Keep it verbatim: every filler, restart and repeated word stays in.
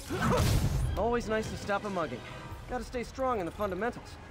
Always nice to stop a mugging. Gotta stay strong in the fundamentals.